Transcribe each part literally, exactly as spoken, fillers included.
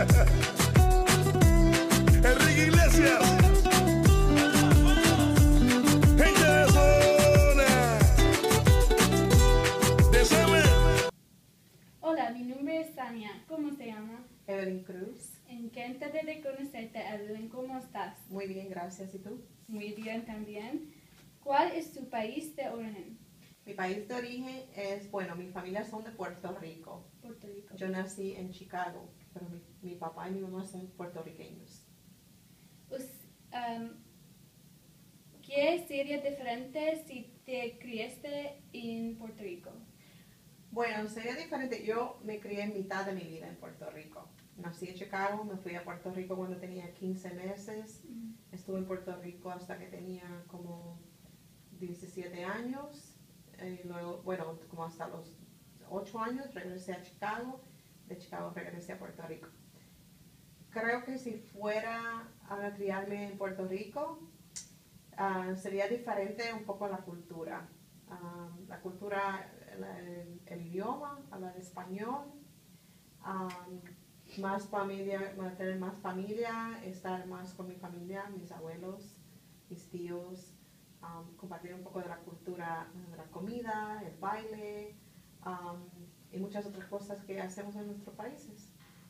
Enrique Iglesias. Gente de zona. Desame. Hola, mi nombre es Tania. ¿Cómo se llama? Evelyn Cruz. Encantada de conocerte, Evelyn. ¿Cómo estás? Muy bien, gracias. ¿Y tú? Muy bien también. ¿Cuál es tu país de origen? Mi país de origen es, bueno, mi familia son de Puerto Rico. Puerto Rico. Yo nací en Chicago, pero mi, mi papá y mi mamá son puertorriqueños. Us- um, ¿Qué sería diferente si te criaste en Puerto Rico? Bueno, sería diferente. Yo me crié en mitad de mi vida en Puerto Rico. Nací en Chicago, me fui a Puerto Rico cuando tenía quince meses. Estuve en Puerto Rico hasta que tenía como diecisiete años. Y luego, bueno, como hasta los ocho años regresé a Chicago. De Chicago regresé a Puerto Rico. Creo que si fuera a criarme en Puerto Rico, uh, sería diferente un poco la cultura. Um, la cultura, el, el, el idioma, hablar español, um, más familia, tener más familia, estar más con mi familia, mis abuelos, mis tíos, um, compartir un poco de la cultura, de la comida, el baile um, y muchas otras cosas que hacemos en nuestros países.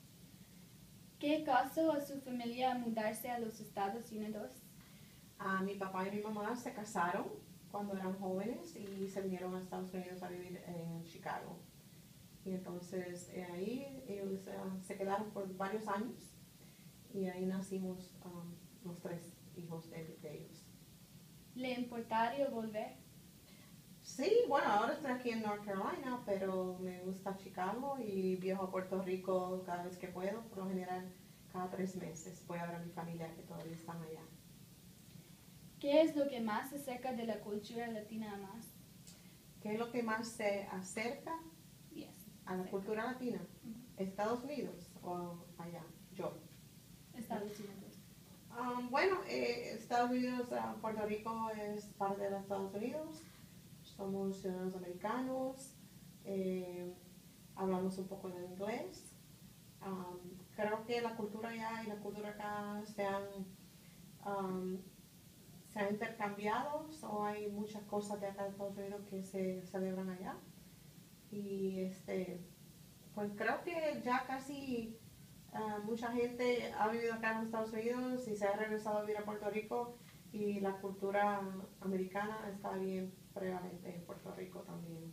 ¿Qué causó a su familia mudarse a los Estados Unidos? Uh, mi papá y mi mamá se casaron cuando eran jóvenes y se vinieron a Estados Unidos a vivir en Chicago. Y entonces eh, ahí ellos uh, se quedaron por varios años y ahí nacimos um, los tres hijos de, de ellos. ¿Le importaría volver? Sí, bueno, ahora estoy aquí en North Carolina, pero me gusta Chicago y viajo a Puerto Rico cada vez que puedo, por lo general cada tres meses voy a ver a mi familia que todavía están allá. ¿Qué es lo que más se acerca de la cultura latina más? ¿Qué es lo que más se acerca Yes, a la acerca. cultura latina? Ujú. ¿Estados Unidos o allá? Yo. Estados Unidos. Um, bueno, eh, Estados Unidos, uh, Puerto Rico es parte de los Estados Unidos. Somos ciudadanos americanos. Eh, hablamos un poco de inglés. Um, creo que la cultura allá y la cultura acá se han, um, se han intercambiado. So hay muchas cosas de acá de Estados Unidos que se celebran allá. Y este, pues creo que ya casi uh, mucha gente ha vivido acá en los Estados Unidos y se ha regresado a vivir a Puerto Rico y la cultura americana está bien prevalente en Puerto Rico también.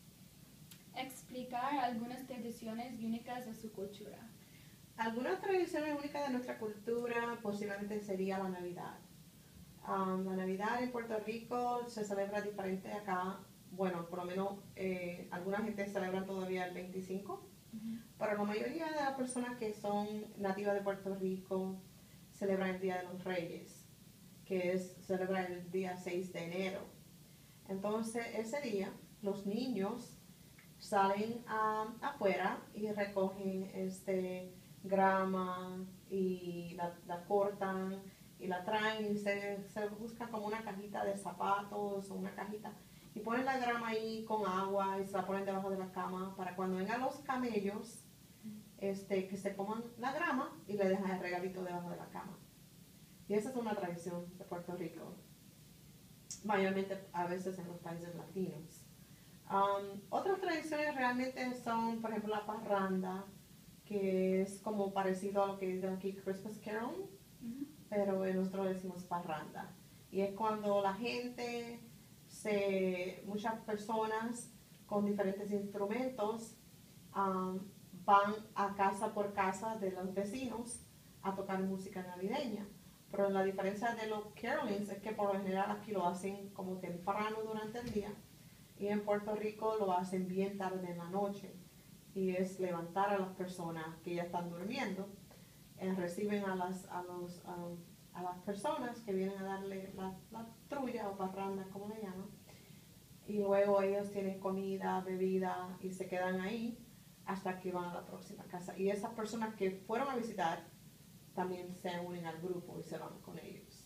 Explicar algunas tradiciones únicas de su cultura. Algunas tradiciones únicas de nuestra cultura posiblemente sería la Navidad. Um, la Navidad en Puerto Rico se celebra diferente acá. Bueno, por lo menos eh, alguna gente celebra todavía el veinticinco, uh-huh. Pero la mayoría de las personas que son nativas de Puerto Rico celebran el Día de los Reyes, que es celebra el día seis de enero. Entonces, ese día, los niños salen um, afuera y recogen este, grama y la, la cortan y la traen y se, se busca como una cajita de zapatos o una cajita y ponen la grama ahí con agua y se la ponen debajo de la cama para cuando vengan los camellos este, que se coman la grama y le dejan el regalito debajo de la cama. Y esa es una tradición de Puerto Rico, mayormente a veces en los países latinos. Um, otras tradiciones realmente son, por ejemplo, la parranda, que es como parecido a lo que dicen aquí Christmas Carol, uh-huh. Pero nosotros decimos parranda. Y es cuando la gente, se, muchas personas con diferentes instrumentos um, van a casa por casa de los vecinos a tocar música navideña. Pero la diferencia de los carolings es que por lo general aquí lo hacen como temprano durante el día y en Puerto Rico lo hacen bien tarde en la noche y es levantar a las personas que ya están durmiendo, eh, reciben a las, a, los, um, a las personas que vienen a darle la, la trulla o parranda, como le llaman, y luego ellos tienen comida, bebida y se quedan ahí hasta que van a la próxima casa. Y esas personas que fueron a visitar también se unen al grupo y se van con ellos.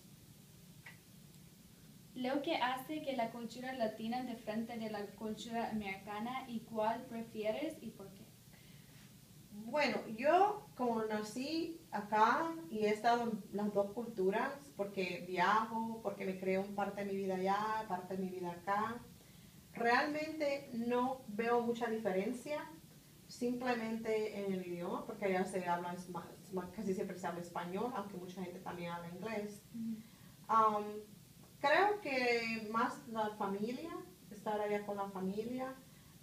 Lo que hace que la cultura latina diferente de la cultura americana y cuál prefieres y por qué. Bueno, yo como nací acá y he estado en las dos culturas, porque viajo, porque me creo parte de mi vida allá, parte de mi vida acá, realmente no veo mucha diferencia, simplemente en el idioma, porque allá se habla, casi siempre se habla español, aunque mucha gente también habla inglés. Um, creo que más la familia, estar allá con la familia,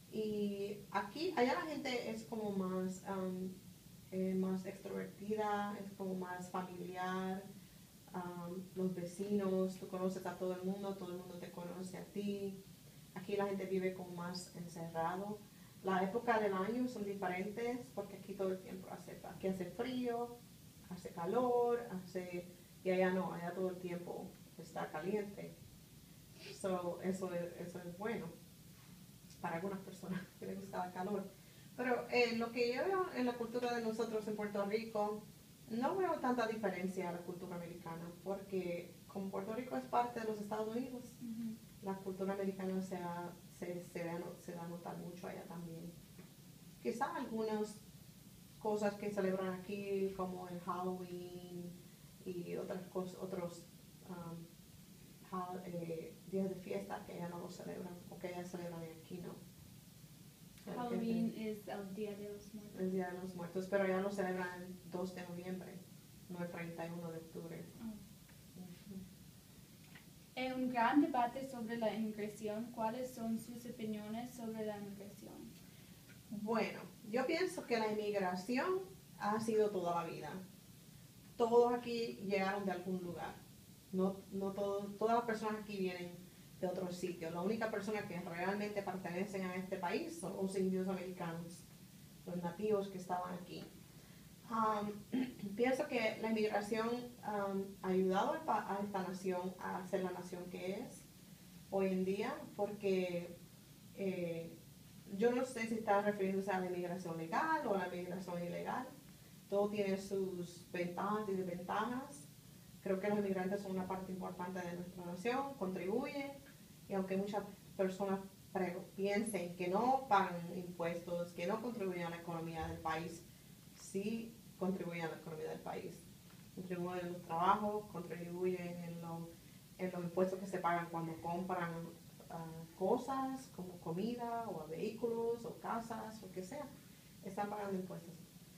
y aquí, allá la gente es como más, um, eh, más extrovertida, es como más familiar, um, los vecinos, tú conoces a todo el mundo, todo el mundo te conoce a ti. Aquí la gente vive como más encerrado. La época del año son diferentes porque aquí todo el tiempo hace, aquí hace frío, hace calor, hace, y allá no, allá todo el tiempo está caliente. So, eso, es, eso es bueno para algunas personas que les gusta el calor. Pero eh, lo que yo veo en la cultura de nosotros en Puerto Rico, no veo tanta diferencia a la cultura americana, porque como Puerto Rico es parte de los Estados Unidos, uh-huh. la cultura americana se, ha, se, se, da, se da a notar mucho allá también. Quizás algunas cosas que celebran aquí, como el Halloween y otras cosas, otros um, ha, eh, días de fiesta que allá no lo celebran, o que allá celebran y aquí no. Halloween es el Día de los Muertos. El Día de los Muertos, pero allá lo celebran el dos de noviembre, no el treinta y uno de octubre. Oh. Uh-huh. Hay un gran debate sobre la inmigración. ¿Cuáles son sus opiniones sobre la inmigración? Bueno, yo pienso que la inmigración ha sido toda la vida. Todos aquí llegaron de algún lugar. No, no todo, todas las personas aquí vienen de otros sitios. La única persona que realmente pertenecen a este país son los indios americanos, los nativos que estaban aquí. Um, pienso que la inmigración um, ha ayudado a esta nación a ser la nación que es hoy en día, porque eh, yo no sé si está refiriéndose a la inmigración legal o a la inmigración ilegal. Todo tiene sus ventajas y desventajas. Creo que los inmigrantes son una parte importante de nuestra nación, contribuyen, y aunque muchas personas piensen que no pagan impuestos, que no contribuyen a la economía del país, sí contribuyen a la economía del país. Contribuyen en los trabajos, contribuyen en, lo, en los impuestos que se pagan cuando compran uh, cosas como comida o vehículos o casas o lo que sea. Están pagando impuestos.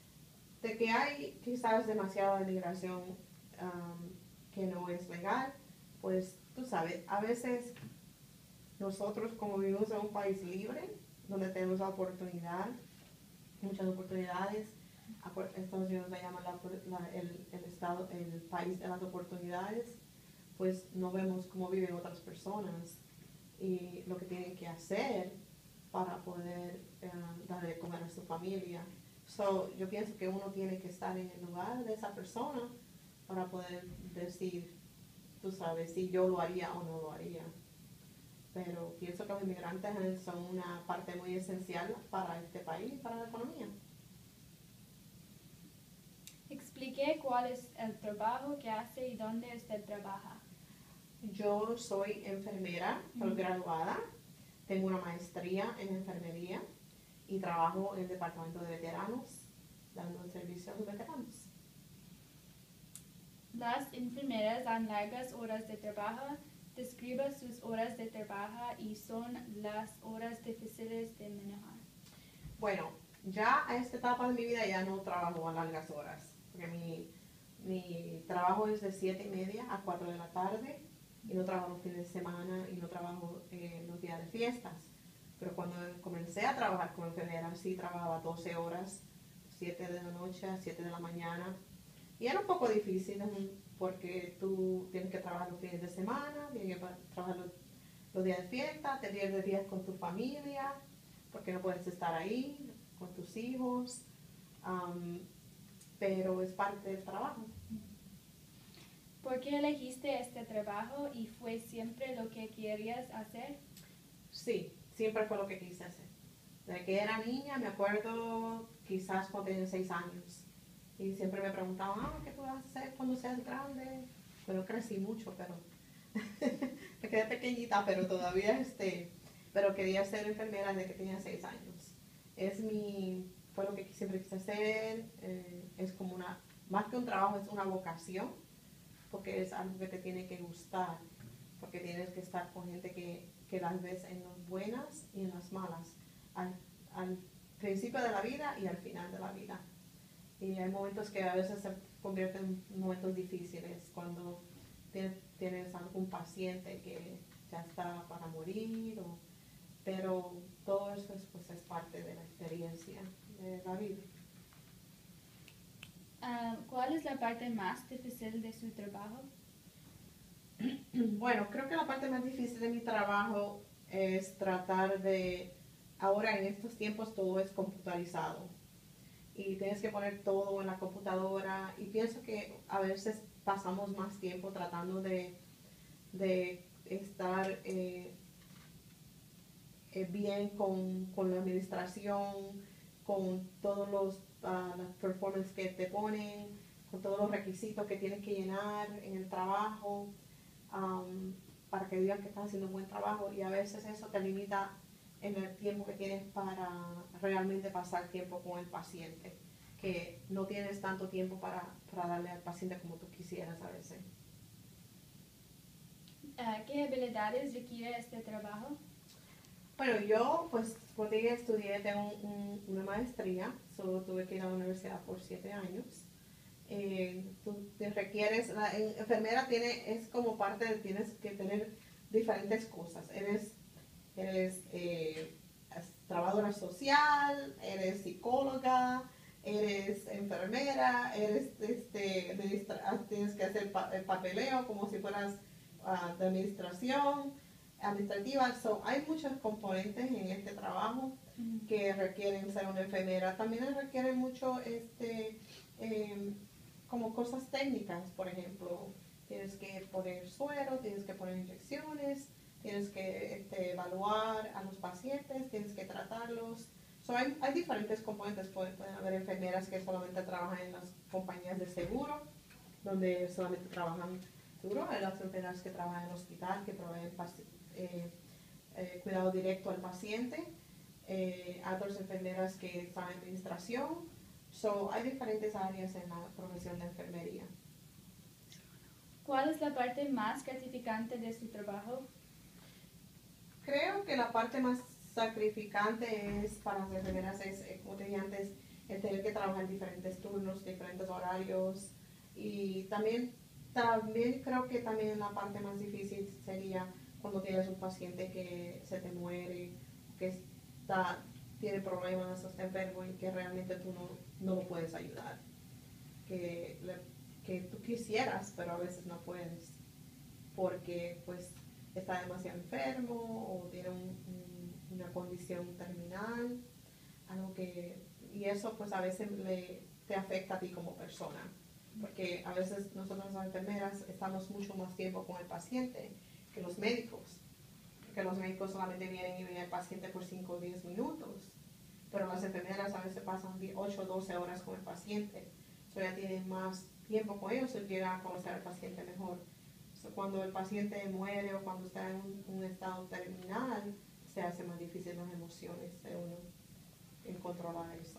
De que hay quizás demasiada inmigración um, que no es legal, pues tú sabes, a veces nosotros como vivimos en un país libre, donde tenemos la oportunidad, muchas oportunidades, Estados Unidos le llama la, la, el, el, estado, el país de las oportunidades, pues no vemos cómo viven otras personas y lo que tienen que hacer para poder uh, darle de comer a su familia. So, yo pienso que uno tiene que estar en el lugar de esa persona para poder decir, tú sabes, si yo lo haría o no lo haría. Pero pienso que los inmigrantes son una parte muy esencial para este país y para la economía. Explique cuál es el trabajo que hace y dónde usted trabaja. Yo soy enfermera, soy graduada, tengo una maestría en enfermería y trabajo en el departamento de veteranos, dando servicio a los veteranos. Las enfermeras dan largas horas de trabajo. Describa sus horas de trabajo y son las horas difíciles de manejar. Bueno, ya a esta etapa de mi vida ya no trabajo a largas horas, porque mi, mi trabajo es de siete y media a cuatro de la tarde y no trabajo los fines de semana y no trabajo eh, los días de fiestas. Pero cuando comencé a trabajar como enfermera, sí trabajaba doce horas, siete de la noche a siete de la mañana. Y era un poco difícil porque tú tienes que trabajar los fines de semana, tienes que trabajar los, los días de fiesta, te pierdes días con tu familia, porque no puedes estar ahí con tus hijos, um, pero es parte del trabajo. ¿Por qué elegiste este trabajo y fue siempre lo que querías hacer? Sí, siempre fue lo que quise hacer. Desde que era niña, me acuerdo quizás cuando tenía seis años. Y siempre me preguntaban, ah, ¿qué tú vas a hacer cuando seas grande? Bueno, crecí mucho, pero me quedé pequeñita, pero todavía este, pero quería ser enfermera desde que tenía seis años. Es mi, fue lo que siempre quise hacer, eh, es como una, más que un trabajo, es una vocación, porque es algo que te tiene que gustar, porque tienes que estar con gente que, que las ves en las buenas y en las malas, al, al principio de la vida y al final de la vida. Y hay momentos que a veces se convierten en momentos difíciles, cuando tienes, tienes algún paciente que ya está para morir, o, pero todo eso es, pues, es parte de la experiencia de la vida. Ah, ¿cuál es la parte más difícil de su trabajo? Bueno, creo que la parte más difícil de mi trabajo es tratar de, ahora en estos tiempos todo es computarizado y tienes que poner todo en la computadora, y pienso que a veces pasamos más tiempo tratando de, de estar eh, eh, bien con, con la administración, con todos los uh, las performances que te ponen, con todos los requisitos que tienes que llenar en el trabajo, um, para que digan que estás haciendo un buen trabajo, y a veces eso te limita en el tiempo que tienes para realmente pasar tiempo con el paciente, que no tienes tanto tiempo para, para darle al paciente como tú quisieras a veces. Ah, ¿qué habilidades requiere este trabajo? Bueno, yo pues porque estudié, tengo un, un, una maestría, solo tuve que ir a la universidad por siete años. Eh, tú te requieres, la enfermera tiene, es como parte de, tienes que tener diferentes cosas. Eres, eres eh, trabajadora social, eres psicóloga, eres enfermera, eres, este, tienes que hacer pa el papeleo como si fueras uh, de administración, administrativa. So, hay muchos componentes en este trabajo mm. que requieren ser una enfermera. También requieren mucho, este, eh, como cosas técnicas, por ejemplo, tienes que poner suero, tienes que poner inyecciones, tienes que este, evaluar a los pacientes, tienes que tratarlos. So, hay, hay diferentes componentes. Pueden, pueden haber enfermeras que solamente trabajan en las compañías de seguro, donde solamente trabajan seguro. Hay las enfermeras que trabajan en el hospital, que proveen eh, eh, cuidado directo al paciente. Eh, hay otras enfermeras que están en administración. So, hay diferentes áreas en la profesión de enfermería. ¿Cuál es la parte más gratificante de su trabajo? Creo que la parte más sacrificante es para las enfermeras es, como te dije antes, el tener que trabajar diferentes turnos, diferentes horarios, y también, también creo que también la parte más difícil sería cuando tienes un paciente que se te muere, que está, tiene problemas, está enfermo y que realmente tú no, no lo puedes ayudar, que, le, que tú quisieras, pero a veces no puedes, porque pues está demasiado enfermo o tiene un, un, una condición terminal, algo que, y eso pues a veces le, te afecta a ti como persona, porque a veces nosotros las enfermeras estamos mucho más tiempo con el paciente que los médicos, porque los médicos solamente vienen y ven al paciente por cinco o diez minutos, pero las enfermeras a veces pasan ocho o doce horas con el paciente, so ya tienen más tiempo con ellos y llegan a conocer al paciente mejor. Cuando el paciente muere o cuando está en un, un estado terminal, se hace más difícil las emociones de uno en controlar eso.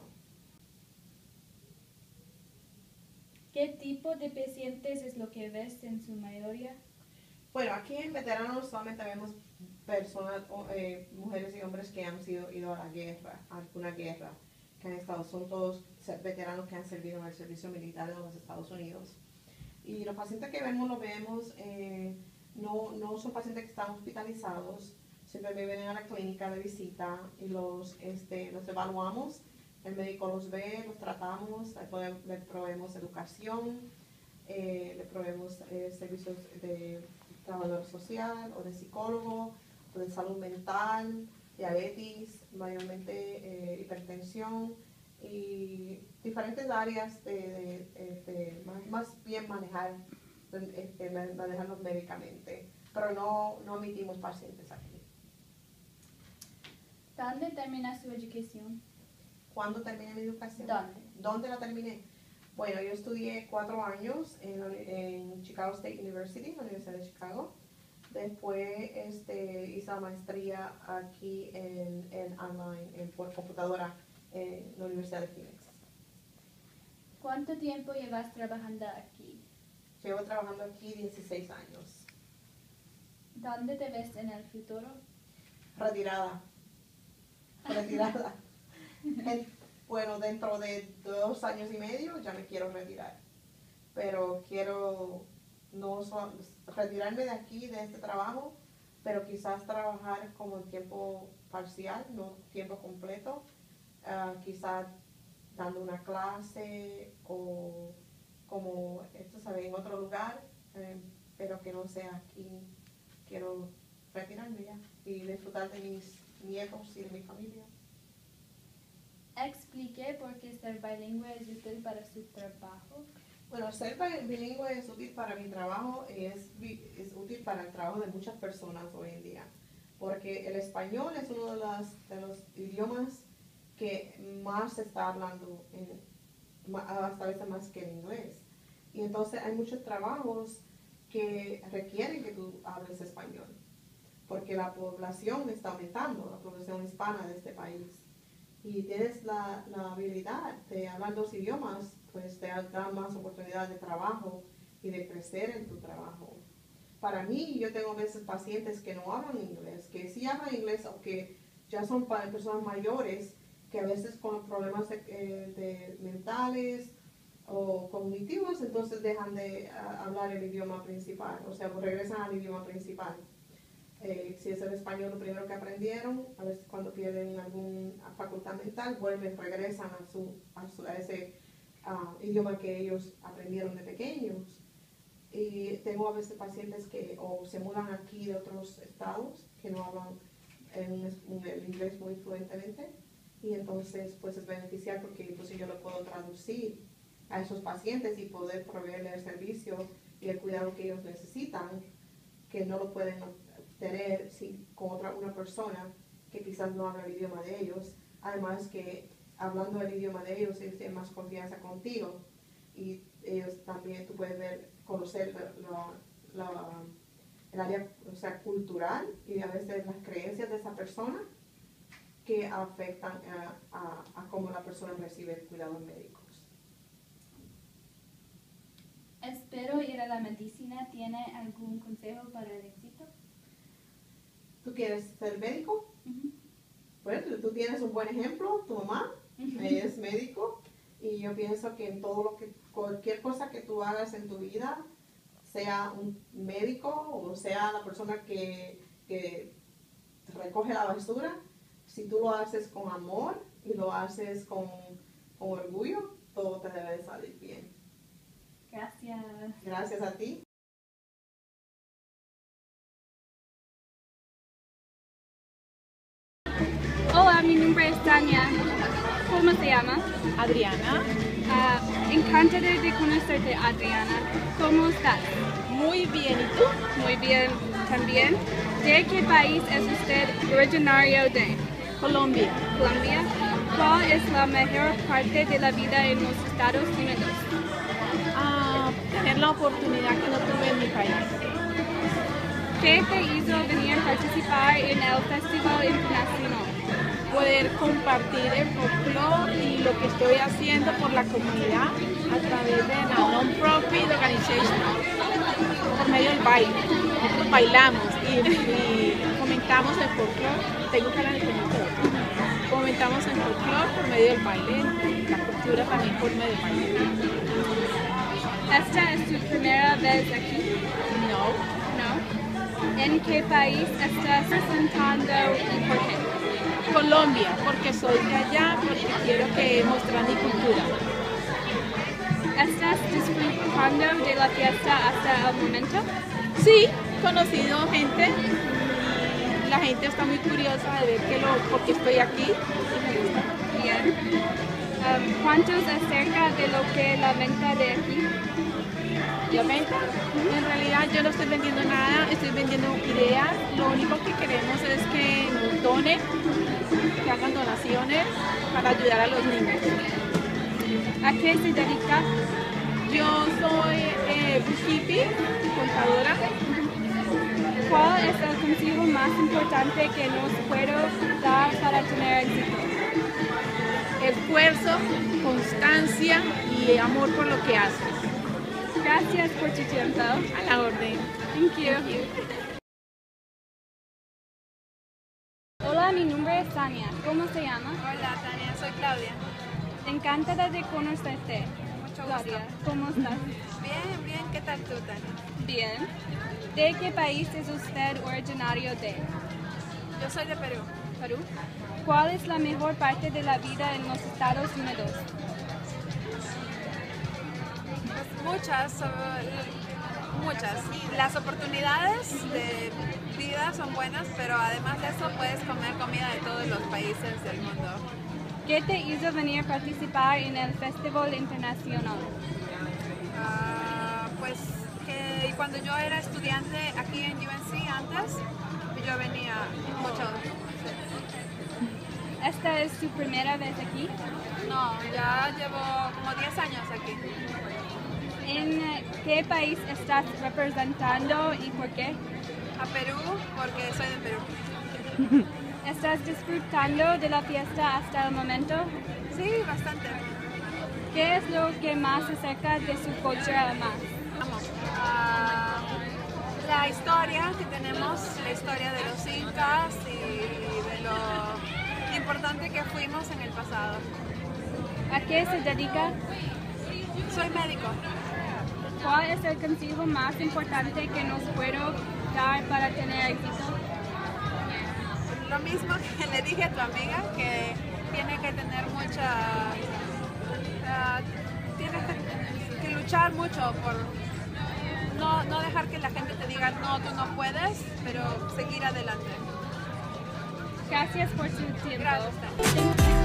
¿Qué tipo de pacientes es lo que ves en su mayoría? Bueno, aquí en veteranos solamente vemos personas, eh, mujeres y hombres que han sido ido a la guerra, a alguna guerra, que han estado, son todos veteranos que han servido en el servicio militar de los Estados Unidos. Y los pacientes que vemos, los vemos, eh, no, no son pacientes que están hospitalizados, siempre vienen a la clínica de visita y los, este, los evaluamos, el médico los ve, los tratamos, le proveemos educación, eh, le proveemos eh, servicios de trabajador social o de psicólogo o de salud mental, diabetes, mayormente eh, hipertensión, y diferentes áreas de, de, de, de más, más bien manejar, este, manejarlos médicamente, pero no, no omitimos pacientes aquí. ¿Dónde termina su educación? ¿Cuándo terminé mi educación? ¿Dónde? ¿Dónde la terminé? Bueno, yo estudié cuatro años en, en Chicago State University, la Universidad de Chicago. Después este, hice la maestría aquí en, en online, en, por computadora, en la Universidad de Phoenix. ¿Cuánto tiempo llevas trabajando aquí? Llevo trabajando aquí dieciséis años. ¿Dónde te ves en el futuro? Retirada. Retirada. En- bueno, dentro de dos años y medio ya me quiero retirar. Pero quiero no so- retirarme de aquí, de este trabajo, pero quizás trabajar como en tiempo parcial, no tiempo completo. Ah, quizás dando una clase o como esto sabe en otro lugar, eh, pero que no sea aquí. Quiero retirarme ya y disfrutar de mis nietos y de mi familia. Explique por qué ser bilingüe es útil para su trabajo. Bueno, ser bi- bilingüe es útil para mi trabajo, es, bi- es útil para el trabajo de muchas personas hoy en día, porque el español es uno de, las, de los idiomas que más se está hablando, en, ma- hasta a veces más que el inglés. Y entonces hay muchos trabajos que requieren que tú hables español, porque la población está aumentando, la población hispana de este país. Y tienes la, la habilidad de hablar dos idiomas, pues te da más oportunidad de trabajo y de crecer en tu trabajo. Para mí, yo tengo a veces pacientes que no hablan inglés, que sí hablan inglés o que ya son pa- personas mayores, que a veces con problemas de, eh, de mentales o cognitivos, entonces dejan de ah, hablar el idioma principal, o sea, pues regresan al idioma principal. Eh, si es el español lo primero que aprendieron, a veces cuando pierden alguna facultad mental, vuelven, regresan a, su, a, su- a ese ah, idioma que ellos aprendieron de pequeños. Y tengo a veces pacientes que o se mudan aquí de otros estados, que no hablan en un es- un- el inglés muy fluentemente, y entonces pues es beneficial porque entonces yo lo puedo traducir a esos pacientes y poder proveerles el servicio y el cuidado que ellos necesitan, que no lo pueden tener si, con otra una persona que quizás no habla el idioma de ellos. Además que hablando el idioma de ellos, ellos tienen más confianza contigo y ellos también, tú puedes ver, conocer la, la, la- el área, o sea, cultural y a veces las creencias de esa persona que afectan a, a, a cómo la persona recibe cuidados médicos. Espero ir a la medicina. ¿Tiene algún consejo para el éxito? ¿Tú quieres ser médico? Ujú. Bueno, tú tienes un buen ejemplo, tu mamá es médico y yo pienso que en todo lo que, cualquier cosa que tú hagas en tu vida, sea un médico o sea la persona que, que recoge la basura, si tú lo haces con amor y lo haces con, con orgullo, todo te debe de salir bien. Gracias. Gracias a ti. Hola, mi nombre es Tania. ¿Cómo se llama? Adriana, Ah, encantada de conocerte, Adriana. ¿Cómo estás? muy bien, ¿y tú? Muy bien, también. ¿De qué país es usted originario de? Colombia. Colombia. ¿Cuál es la mejor parte de la vida en los Estados Unidos? Ah, tener la oportunidad que no tuve en mi país. ¿Qué te hizo venir a participar en el Festival Internacional? Poder compartir el folclore y lo que estoy haciendo por la comunidad a través de la Non-Profit Organization, por medio del baile. Nosotros bailamos y, y fomentamos el folclore. Tengo cara de conductor. Fomentamos el folclore por medio del baile, la cultura también por medio del baile. ¿Esta es tu primera vez aquí? No. No. ¿En qué país estás representando y por qué? Colombia, porque soy de allá, porque quiero que mostrar mi cultura. ¿Estás disfrutando de la fiesta hasta el momento? Sí, he conocido gente y la gente está muy curiosa de ver que lo, por qué estoy aquí y me gusta. Bien. Um, ¿Cuántos acerca de lo que la venta de aquí? La venta, en realidad yo no estoy vendiendo nada, estoy vendiendo ideas. Lo único que queremos es que nos donen, que hagan donaciones para ayudar a los niños. ¿A qué se dedica? Yo soy eh, bookkeeping, contadora. ¿Cuál es el consejo más importante que nos puedo dar para tener éxito? esfuerzo, constancia y amor por lo que haces. Gracias por tu tiempo. A la orden. Thank you. Thank you. Hola, mi nombre es Tania. ¿Cómo se llama? Hola Tania, soy Claudia. Encantada de conocerte. Mucho gusto. Claudia, ¿cómo estás? Bien, bien, ¿qué tal tú, Tania? Bien. ¿De qué país es usted originario de? Yo soy de Perú. Perú. ¿Cuál es la mejor parte de la vida en los Estados Unidos? Pues muchas, muchas. Las oportunidades de vida son buenas, pero además de eso puedes comer comida de todos los países del mundo. ¿Qué te hizo venir a participar en el Festival Internacional? Uh, pues que cuando yo era estudiante aquí en U N C antes, yo venía mucho. ¿Esta es tu primera vez aquí? No, ya llevo como diez años aquí. ¿En qué país estás representando y por qué? A Perú, porque soy de Perú. ¿Estás disfrutando de la fiesta hasta el momento? Sí, bastante. ¿Qué es lo que más acerca de su cultura más? Vamos. Uh, la historia que tenemos, la historia de los incas y de lo importante que fuimos en el pasado. ¿A qué se dedica? Soy médico. ¿Cuál es el consejo más importante que nos puedo dar para tener éxito? Lo mismo que le dije a tu amiga, que tiene que tener mucha... Uh, tiene que, que luchar mucho por no, no dejar que la gente te diga no, tú no puedes, pero seguir adelante. Gracias por su tiempo. Gracias.